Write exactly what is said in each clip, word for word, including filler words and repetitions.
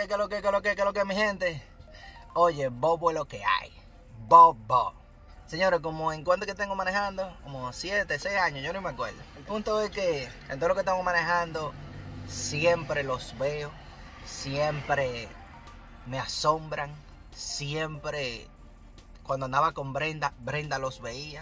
que, que lo que, que lo que, que lo que, mi gente. Oye, bobo es lo que hay. Bobo. Señores, como en cuánto que tengo manejando, como siete, seis años, yo no me acuerdo. El punto es que en todo lo que estamos manejando, siempre los veo, siempre me asombran, siempre cuando andaba con Brenda, Brenda los veía,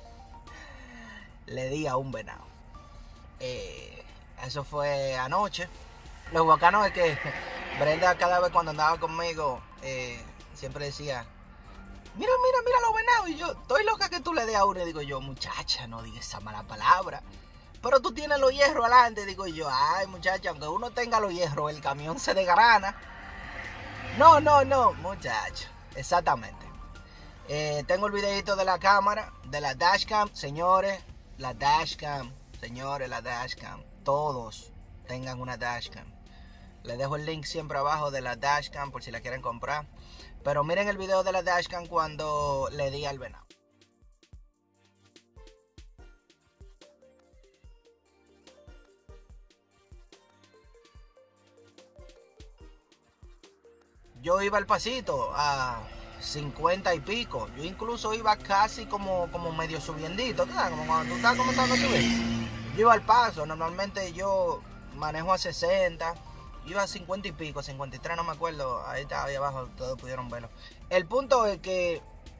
le di a un venado. Eh, eso fue anoche. Lo bacano es que Brenda cada vez cuando andaba conmigo, eh, siempre decía, mira, mira, mira los venados. Y yo, estoy loca que tú le des a uno. Y digo yo, muchacha, no digas esa mala palabra. Pero tú tienes los hierros adelante. Digo yo, ay, muchacha, aunque uno tenga los hierros, el camión se desgrana. No, no, no, muchacho. Exactamente. Eh, tengo el videito de la cámara, de la dashcam. Señores, la dashcam. Señores, la dashcam. Todos tengan una dashcam. Les dejo el link siempre abajo de la dashcam por si la quieren comprar. Pero miren el video de la dashcam cuando le di al venado. Yo iba al pasito a cincuenta y pico. Yo incluso iba casi como, como medio subiendito. ¿Sabes? Como cuando tú estás comenzando a subir. Yo iba al paso. Normalmente yo manejo a sesenta. Iba a cincuenta y pico, cincuenta y tres, no me acuerdo. Ahí está, ahí abajo, todos pudieron verlo. El punto es que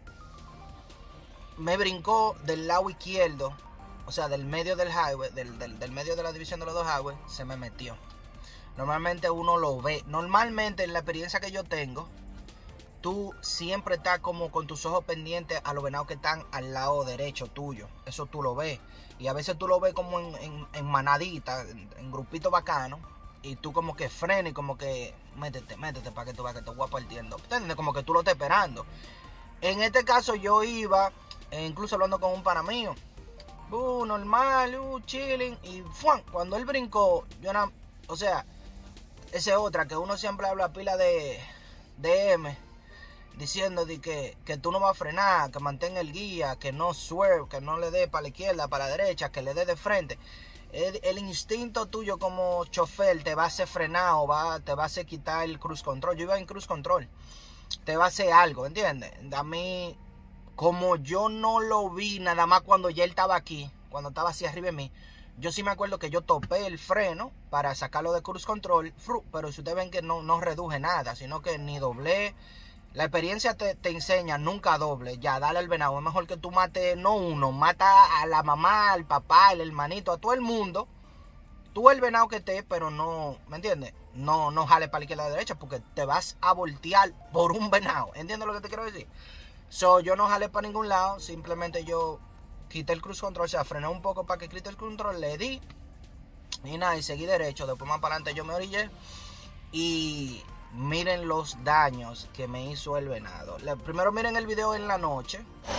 me brincó del lado izquierdo, o sea, del medio del highway, del, del, del medio de la división de los dos highways, se me metió. Normalmente uno lo ve. Normalmente en la experiencia que yo tengo, tú siempre estás como con tus ojos pendientes a los venados que están al lado derecho tuyo. Eso tú lo ves. Y a veces tú lo ves como en, en, en manadita, en, en grupitos bacanos. Y tú como que frenes y como que métete, métete para que tú veas que te voy partiendo. ¿Entiendes? Como que tú lo estás esperando. En este caso yo iba, eh, incluso hablando con un pana mío. Uh, normal, uh, chilling. Y ¡fuan! Cuando él brincó, yo no, o sea, esa es otra, que uno siempre habla pila de, de M. Diciendo de que, que tú no vas a frenar, que mantenga el guía, que no swerve, que no le dé para la izquierda, para la derecha, que le dé de frente. El, el instinto tuyo como chofer te va a hacer frenar o va, te va a hacer quitar el cruise control. Yo iba en cruise control. Te va a hacer algo, ¿entiendes? A mí, como yo no lo vi nada más cuando ya él estaba aquí, cuando estaba así arriba de mí, yo sí me acuerdo que yo topé el freno para sacarlo de cruise control, pero si ustedes ven que no, no reduje nada, sino que ni doblé. La experiencia te, te enseña, nunca doble, ya, dale al venado. Es mejor que tú mates, no uno, mata a la mamá, al papá, al hermanito, a todo el mundo. Tú el venado que esté, pero no, ¿me entiendes? No, no jale para la izquierda o la derecha, porque te vas a voltear por un venado. ¿Entiendes lo que te quiero decir? So, yo no jale para ningún lado, simplemente yo quité el cruise control, o sea, frené un poco para que quite el cruise control, le di, y nada, y seguí derecho. Después más para adelante yo me orillé, y miren los daños que me hizo el venado. Primero miren el video en la noche.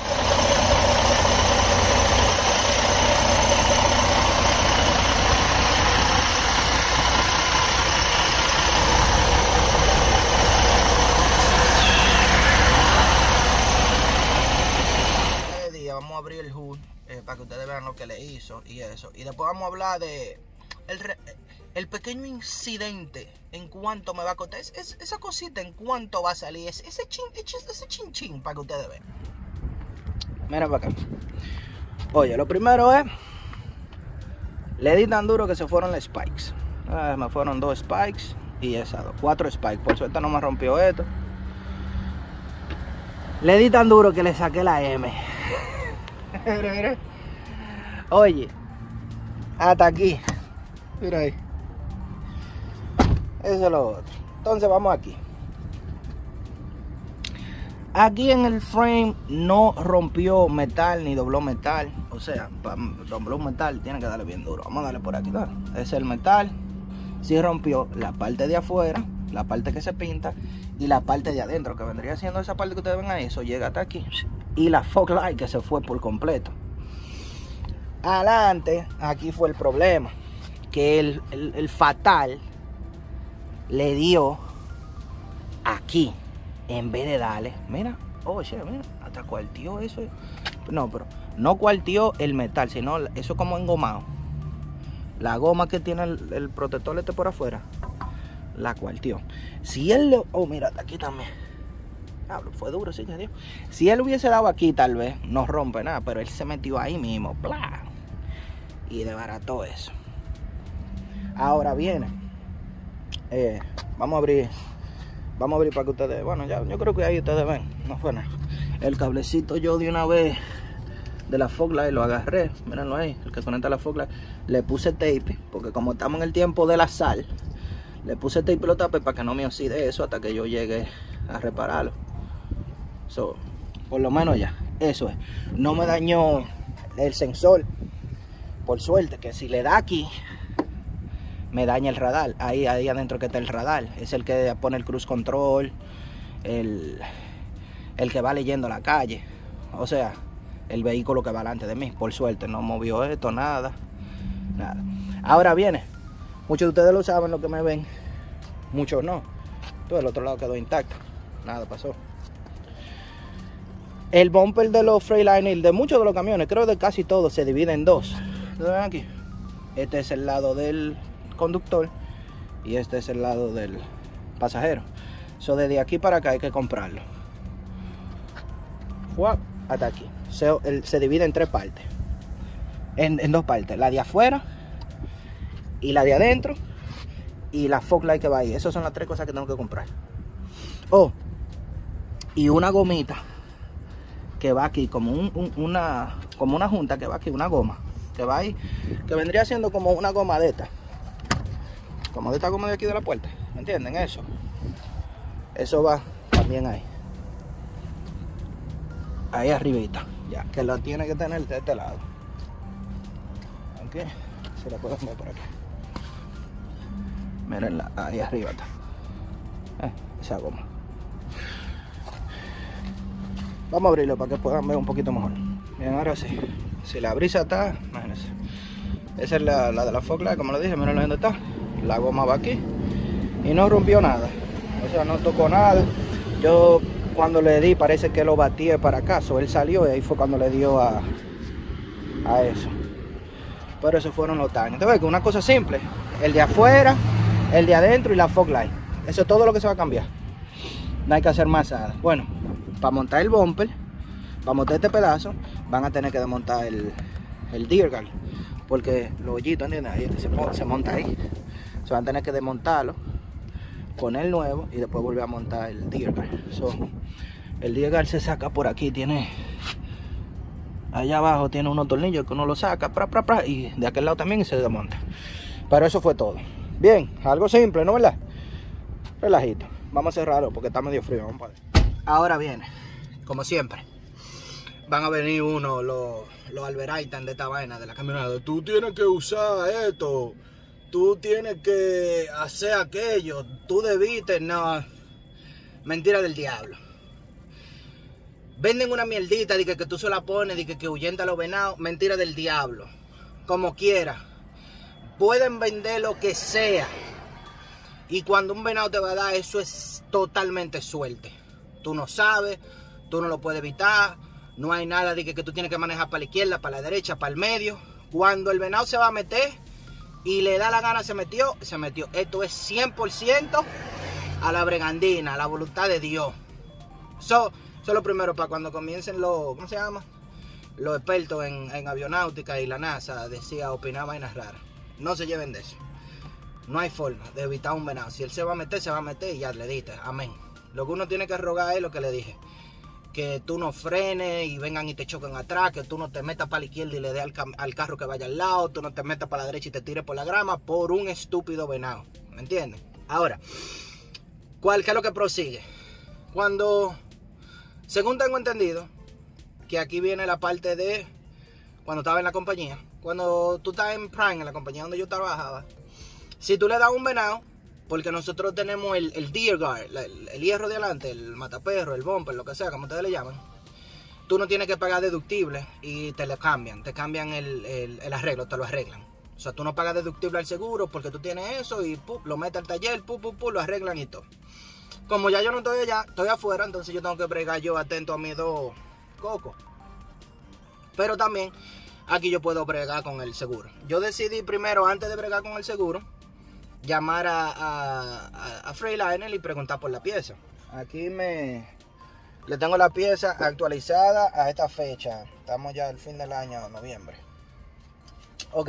Vamos a abrir el hood eh, para que ustedes vean lo que le hizo y eso. Y después vamos a hablar de el, el pequeño incidente en cuánto me va a costar. Es, es, esa cosita en cuánto va a salir. Es, ese chin, ese chin chin para que ustedes vean. Mira para acá. Oye, lo primero es, le di tan duro que se fueron las spikes. Ah, me fueron dos spikes y esas dos. Cuatro spikes. Por suerte no me rompió esto. Le di tan duro que le saqué la M. Mira, mira. Oye, hasta aquí. Mira ahí. Eso es lo otro. Entonces vamos aquí. Aquí en el frame no rompió metal ni dobló metal. O sea, para doblar metal tiene que darle bien duro. Vamos a darle por aquí, ¿no? Ese es el metal. Sí rompió la parte de afuera, la parte que se pinta, y la parte de adentro, que vendría siendo esa parte que ustedes ven ahí. Eso llega hasta aquí. Y la fog light que se fue por completo. Adelante, aquí fue el problema. Que el, el, el fatal le dio aquí. En vez de darle, mira, oye, mira, hasta cuarteó eso. No, pero no cuarteó el metal, sino eso como engomado. La goma que tiene el, el protector este por afuera. la cuartió. Si él le... Oh, mira, aquí también. Ah, fue duro, sí, ya Dios. Si él hubiese dado aquí, tal vez no rompe nada, pero él se metió ahí mismo, ¡plá! Y desbarató eso. Ahora viene. Eh, vamos a abrir. Vamos a abrir para que ustedes... Bueno, ya, yo creo que ahí ustedes ven. No fue nada. El cablecito yo de una vez de la fog light lo agarré. Mírenlo ahí, el que conecta la fog light. Le puse tape, porque como estamos en el tiempo de la sal, le puse tape y lo tapé para que no me oxide eso hasta que yo llegue a repararlo. So, por lo menos ya, eso es. No me dañó el sensor, por suerte, que si le da aquí, me daña el radar. Ahí, ahí adentro que está el radar. Es el que pone el cruise control, el, el que va leyendo la calle. O sea, el vehículo que va delante de mí. Por suerte, no movió esto, nada. Nada. Ahora viene. Muchos de ustedes lo saben, lo que me ven. Muchos no. Todo el otro lado quedó intacto. Nada pasó. El bumper de los Freightliner, de muchos de los camiones, creo de casi todos, se divide en dos. ¿Lo ven aquí? Este es el lado del conductor y este es el lado del pasajero. So, desde aquí para acá hay que comprarlo. ¡Fuap! Hasta aquí. Se, el, se divide en tres partes. En, en dos partes. La de afuera y la de adentro y la fog light que va ahí. Esas son las tres cosas que tengo que comprar. Oh, y una gomita que va aquí, como un, un, una como una junta que va aquí, una goma que va ahí, que vendría siendo como una goma de esta, como de esta goma de aquí de la puerta, ¿me entienden? Eso eso va también ahí, ahí arribita, ya, que lo tiene que tener de este lado. Ok, se la puedo poner por aquí, mirenla, ahí arriba está, eh, esa goma. Vamos a abrirlo para que puedan ver un poquito mejor. Bien, ahora sí. Si la brisa está, imagínense. Esa es la, la de la fog light, como lo dije, miren dónde está. La goma va aquí. Y no rompió nada. O sea, no tocó nada. Yo cuando le di parece que lo batí para acá. So, él salió y ahí fue cuando le dio a, a eso. Pero esos fueron los daños. Entonces, que una cosa simple. El de afuera, el de adentro y la fog light. Eso es todo lo que se va a cambiar. No hay que hacer más nada. Bueno, para montar el bumper, para montar este pedazo, van a tener que desmontar el, el deer guard, porque los hoyitos, ¿entiendes? Ahí se, se monta ahí. Se van a tener que desmontarlo, poner nuevo y después volver a montar el deer guard. So, el deer guard se saca por aquí, tiene allá abajo tiene unos tornillos que uno lo saca, pra, pra, pra, y de aquel lado también se desmonta. Pero eso fue todo. Bien, algo simple, ¿no verdad? Relajito. Vamos a cerrarlo porque está medio frío. Vamos a ver. Ahora viene, como siempre, van a venir uno, los, los alberaitan de esta vaina, de la camioneta. Tú tienes que usar esto, tú tienes que hacer aquello, tú debiste, no. Mentira del diablo. Venden una mierdita de que, que tú se la pones, de que, que ahuyenta a los venados. Mentira del diablo. Como quiera. Pueden vender lo que sea. Y cuando un venado te va a dar, eso es totalmente suerte. Tú no sabes, tú no lo puedes evitar, no hay nada de que, que tú tienes que manejar para la izquierda, para la derecha, para el medio. Cuando el venado se va a meter y le da la gana, se metió, se metió. Esto es cien por ciento a la bregandina, a la voluntad de Dios. Eso, eso es lo primero para cuando comiencen los, ¿cómo se llama? Los expertos en, en avionáutica y la NASA decía opinar vainas raras. No se lleven de eso. No hay forma de evitar un venado. Si él se va a meter, se va a meter y ya le diste. Amén. Lo que uno tiene que rogar es lo que le dije. Que tú no frenes y vengan y te choquen atrás. Que tú no te metas para la izquierda y le des al, al carro que vaya al lado. Tú no te metas para la derecha y te tires por la grama por un estúpido venado. ¿Me entiendes? Ahora, ¿cuál, qué es lo que prosigue? Cuando, según tengo entendido, que aquí viene la parte de cuando estaba en la compañía. Cuando tú estás en Prime, en la compañía donde yo trabajaba. Si tú le das un venado, porque nosotros tenemos el, el deer guard, el, el hierro de adelante, el mataperro, el bumper, lo que sea, como ustedes le llaman. Tú no tienes que pagar deductible y te lo cambian, te cambian el, el, el arreglo, te lo arreglan. O sea, tú no pagas deductible al seguro porque tú tienes eso y pu, lo metes al taller, pu, pu, pu, lo arreglan y todo. Como ya yo no estoy allá, estoy afuera, entonces yo tengo que bregar yo atento a mis dos cocos. Pero también aquí yo puedo bregar con el seguro. Yo decidí primero, antes de bregar con el seguro, llamar a, a, a, a Freightliner y preguntar por la pieza. Aquí me le tengo la pieza actualizada a esta fecha. Estamos ya al fin del año, noviembre. Ok,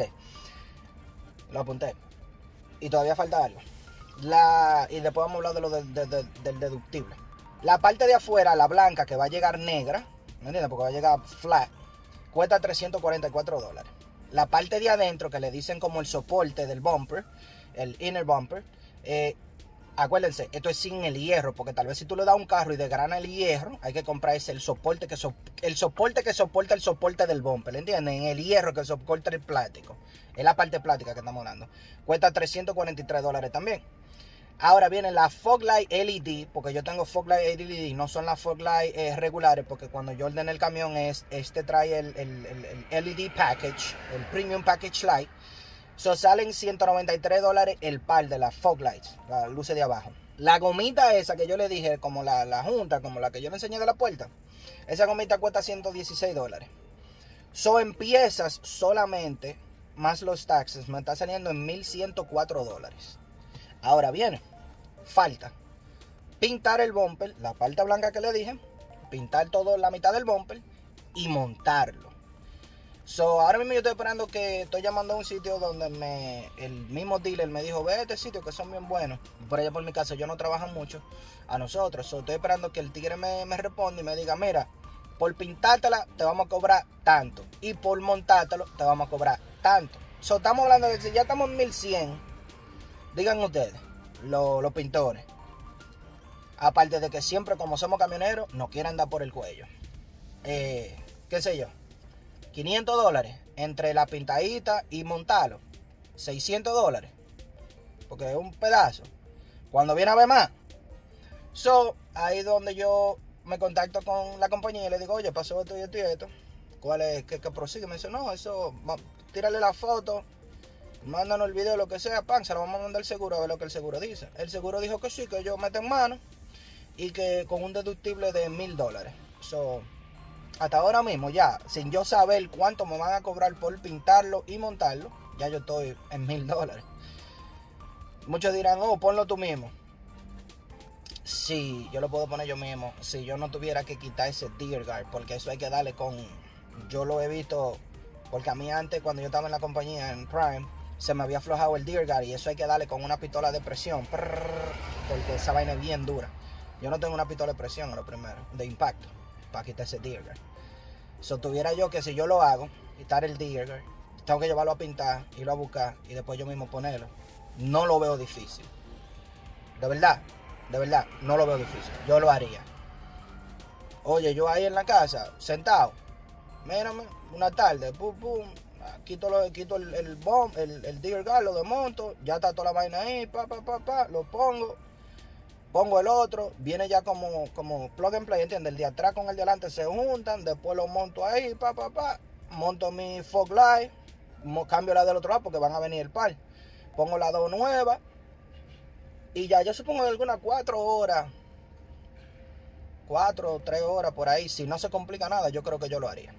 lo apunté. Y todavía falta algo. La, y después vamos a hablar de lo de, de, de, del deductible. La parte de afuera, la blanca, que va a llegar negra, ¿me entiendes? Porque va a llegar flat, cuesta trescientos cuarenta y cuatro dólares. La parte de adentro, que le dicen como el soporte del bumper, el inner bumper, eh, acuérdense, esto es sin el hierro, porque tal vez si tú le das un carro y desgrana el hierro, hay que comprar ese, el soporte que so, el soporte que soporta el soporte del bumper, ¿entienden? El hierro que soporta el plástico. Es la parte plástica que estamos hablando. Cuesta trescientos cuarenta y tres dólares también. Ahora viene la fog light L E D, porque yo tengo fog light L E D, no son las fog light eh, regulares, porque cuando yo ordené el camión, es, este trae el, el, el, el L E D package, el premium package light. So salen ciento noventa y tres dólares el par de las fog lights, las luces de abajo. La gomita esa que yo le dije, como la, la junta, como la que yo le enseñé de la puerta, esa gomita cuesta ciento dieciséis dólares. So en piezas solamente, más los taxes, me está saliendo en mil ciento cuatro dólares. Ahora viene, falta pintar el bumper, la parte blanca que le dije, pintar todo la mitad del bumper y montarlo. So, ahora mismo yo estoy esperando que estoy llamando a un sitio donde me, el mismo dealer me dijo, ve a este sitio que son bien buenos. Por allá por mi casa yo no trabajan mucho a nosotros. So, estoy esperando que el tigre me, me responda y me diga, mira, por pintártela te vamos a cobrar tanto. Y por montártelo te vamos a cobrar tanto. So, estamos hablando de que si ya estamos en mil cien, digan ustedes, los, los pintores. Aparte de que siempre como somos camioneros, nos quieren dar por el cuello. Eh, qué sé yo. quinientos dólares entre la pintadita y montarlo. seiscientos dólares. Porque es un pedazo. Cuando viene a ver más. So, ahí es donde yo me contacto con la compañía y le digo, oye, pasó esto y esto y esto. ¿Cuál es? ¿Qué, qué prosigue? Me dice, no, eso, tírale la foto, mándanos el video, lo que sea, pan, se lo vamos a mandar al seguro a ver lo que el seguro dice. El seguro dijo que sí, que yo meto en mano y que con un deductible de mil dólares. So, hasta ahora mismo ya, sin yo saber cuánto me van a cobrar por pintarlo y montarlo, ya yo estoy en mil dólares. Muchos dirán, oh, ponlo tú mismo. Sí, yo lo puedo poner yo mismo. Si yo no tuviera que quitar ese deer guard, porque eso hay que darle con... Yo lo he visto, porque a mí antes, cuando yo estaba en la compañía, en Prime, se me había aflojado el deer guard y eso hay que darle con una pistola de presión. Porque esa vaina es bien dura. Yo no tengo una pistola de presión, a lo primero, de impacto, para quitar ese deer guard. So, tuviera yo que si yo lo hago, quitar el deer guard, tengo que llevarlo a pintar, irlo a buscar y después yo mismo ponerlo. No lo veo difícil. De verdad, de verdad, no lo veo difícil. Yo lo haría. Oye, yo ahí en la casa, sentado, mírame, una tarde, pum, pum, quito, lo, quito el, el bomb, el, el deer guard, lo desmonto, ya está toda la vaina ahí, pa, pa, pa, pa, lo pongo. Pongo el otro, viene ya como, como plug and play, ¿entiendes? El de atrás con el de adelante se juntan, después lo monto ahí, pa, pa, pa. Monto mi fog light, cambio la del otro lado porque van a venir el par. Pongo la dos nueva y ya, yo supongo que algunas cuatro horas, cuatro o tres horas por ahí, si no se complica nada, yo creo que yo lo haría.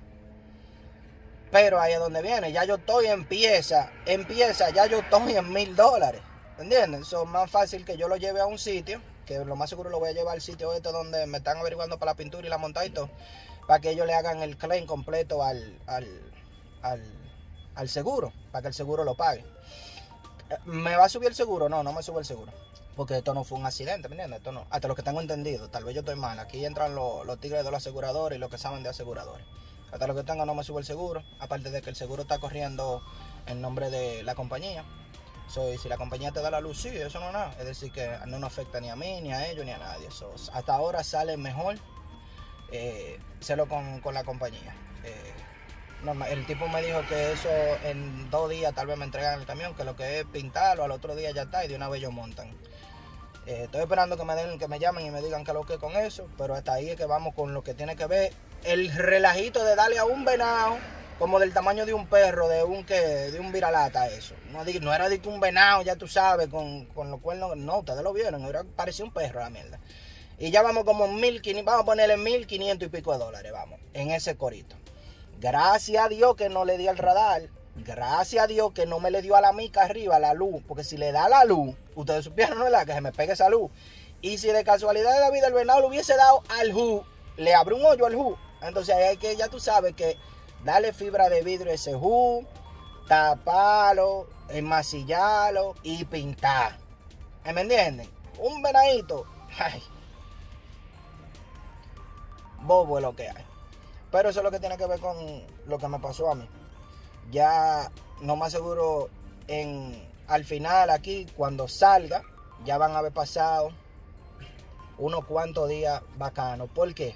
Pero ahí es donde viene, ya yo estoy en pieza, en pieza, ya yo estoy en mil dólares, ¿entienden? Eso es más fácil que yo lo lleve a un sitio, que lo más seguro lo voy a llevar al sitio este donde me están averiguando para la pintura y la montada y todo, para que ellos le hagan el claim completo al, al, al, al seguro, para que el seguro lo pague. ¿Me va a subir el seguro? No, no me sube el seguro, porque esto no fue un accidente, ¿me entiendes? Esto no, hasta lo que tengo entendido, tal vez yo estoy mal, aquí entran los, los tigres de los aseguradores y los que saben de aseguradores. Hasta lo que tengo no me sube el seguro, aparte de que el seguro está corriendo en nombre de la compañía. So, y si la compañía te da la luz, sí, eso no es nada. Es decir, que no nos afecta ni a mí, ni a ellos, ni a nadie. So, hasta ahora sale mejor eh, hacerlo con, con la compañía. Eh, no, el tipo me dijo que eso en dos días tal vez me entregan el camión, que lo que es pintarlo, al otro día ya está y de una vez ellos montan. Eh, estoy esperando que me den, que me llamen y me digan qué es lo que es con eso, pero hasta ahí es que vamos con lo que tiene que ver el relajito de darle a un venado como del tamaño de un perro, de un que de un viralata, eso. No, no era de que un venado, ya tú sabes, con, con los cuernos. No, ustedes lo vieron, era, parecía un perro la mierda. Y ya vamos como mil quinientos, vamos a ponerle mil quinientos y pico de dólares, vamos, en ese corito. Gracias a Dios que no le di al radar, Gracias a Dios que no me le dio a la mica arriba la luz, porque si le da la luz, ustedes supieron, ¿no? Que se me pegue esa luz. Y si de casualidad de la vida el venado le hubiese dado al J U, le abre un hoyo al J U. Entonces ahí hay que, ya tú sabes que darle fibra de vidrio a ese J U, taparlo, enmasillarlo y pintar. ¿Me entienden? Un venadito, ay, bobo es lo que hay. Pero eso es lo que tiene que ver con lo que me pasó a mí. Ya no más seguro en al final aquí cuando salga ya van a haber pasado unos cuantos días bacanos. ¿Por qué?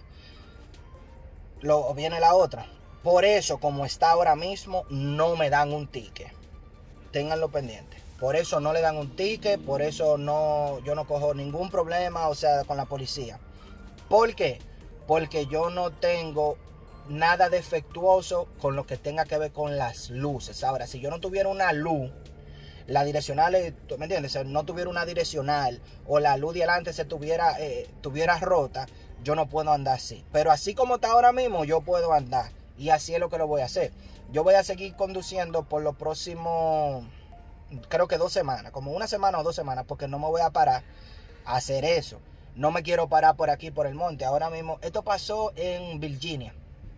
Lo, viene la otra. Por eso, como está ahora mismo, no me dan un ticket. Ténganlo pendiente. Por eso no le dan un ticket, por eso no, yo no cojo ningún problema, o sea, con la policía. ¿Por qué? Porque yo no tengo nada defectuoso con lo que tenga que ver con las luces. Ahora, si yo no tuviera una luz, la direccional, ¿me entiendes? Si no tuviera una direccional o la luz de adelante se tuviera, eh, tuviera rota, yo no puedo andar así. Pero así como está ahora mismo, yo puedo andar. Y así es lo que lo voy a hacer. Yo voy a seguir conduciendo por los próximos, creo que dos semanas, como una semana o dos semanas, porque no me voy a parar a hacer eso. No me quiero parar por aquí, por el monte. Ahora mismo, esto pasó en Virginia.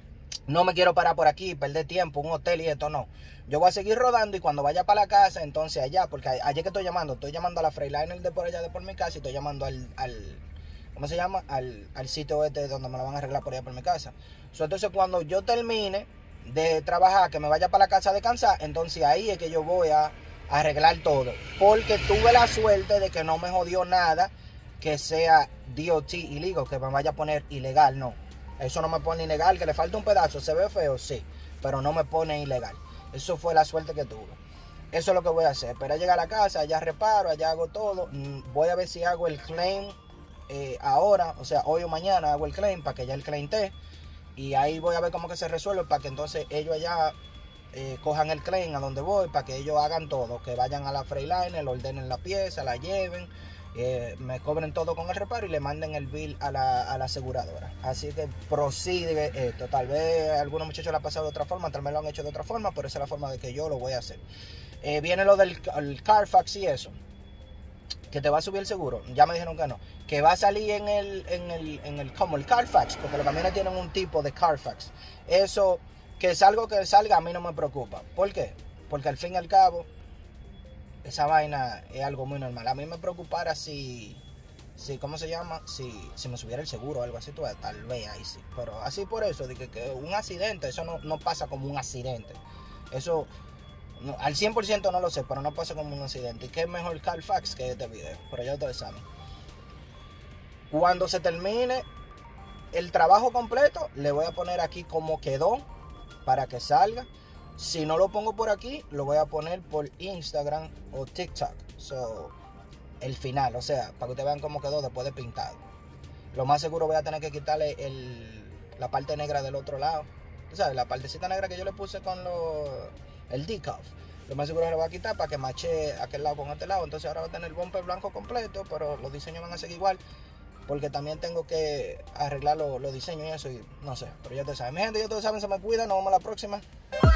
No me quiero parar por aquí, perder tiempo, un hotel y esto no. Yo voy a seguir rodando y cuando vaya para la casa, entonces allá, porque allá que estoy llamando, estoy llamando a la Freightliner de por allá de por mi casa y estoy llamando al, al ¿cómo se llama? Al, al sitio este donde me lo van a arreglar por allá por mi casa. So, entonces cuando yo termine de trabajar, que me vaya para la casa a descansar, entonces ahí es que yo voy a, a arreglar todo. Porque tuve la suerte de que no me jodió nada que sea D O T ilegal, que me vaya a poner ilegal, no. Eso no me pone ilegal, que le falta un pedazo, se ve feo, sí, pero no me pone ilegal. Eso fue la suerte que tuve. Eso es lo que voy a hacer. Espera llegar a la casa, allá reparo, allá hago todo. Voy a ver si hago el claim eh, ahora, o sea, hoy o mañana hago el claim para que ya el claim esté. Y ahí voy a ver cómo que se resuelve para que entonces ellos allá eh, cojan el claim a donde voy, para que ellos hagan todo. Que vayan a la Freightliner, ordenen la pieza, la lleven. Eh, me cobren todo con el reparo y le manden el bill a la, a la aseguradora. Así que prosigue esto. Tal vez a algunos muchachos lo han pasado de otra forma, tal vez lo han hecho de otra forma, pero esa es la forma de que yo lo voy a hacer. Eh, viene lo del el Carfax y eso, que te va a subir el seguro. Ya me dijeron que no, que va a salir en el, en el, en el como el Carfax, porque los camiones tienen un tipo de Carfax. Eso, que es algo que salga, a mí no me preocupa. ¿Por qué? Porque al fin y al cabo esa vaina es algo muy normal. A mí me preocupara si, si ¿cómo se llama? Si, si me subiera el seguro o algo así, pues, tal vez ahí sí. Pero así por eso, de que, que un accidente, eso no, no pasa como un accidente. Eso, no, al cien por ciento no lo sé, pero no pasa como un accidente. Y qué mejor Carfax que este video, pero ya ustedes saben. Cuando se termine el trabajo completo, le voy a poner aquí como quedó para que salga. Si no lo pongo por aquí, lo voy a poner por Instagram o TikTok. So, el final, o sea, para que ustedes vean cómo quedó después de pintado. Lo más seguro voy a tener que quitarle el, la parte negra del otro lado. Tú sabes, la partecita negra que yo le puse con lo, el decal. Lo más seguro lo voy a quitar para que mache aquel lado con este lado. Entonces ahora va a tener el bumper blanco completo, pero los diseños van a seguir igual. Porque también tengo que arreglar los, los diseños y eso, y no sé. Pero ya ustedes saben. Mi gente, ya ustedes saben, se me cuidan. Nos vemos la próxima.